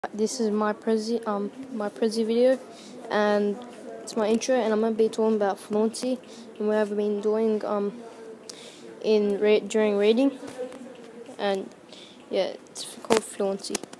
This is my prezi video, and it's my intro, and I'm gonna be talking about fluency and what I've been doing during raiding, and yeah, it's called fluency.